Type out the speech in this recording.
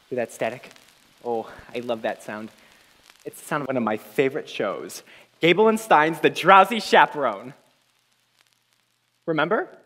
Hear that static? Oh, I love that sound. It's the sound of one of my favorite shows, Gable and Stein's The Drowsy Chaperone. Remember?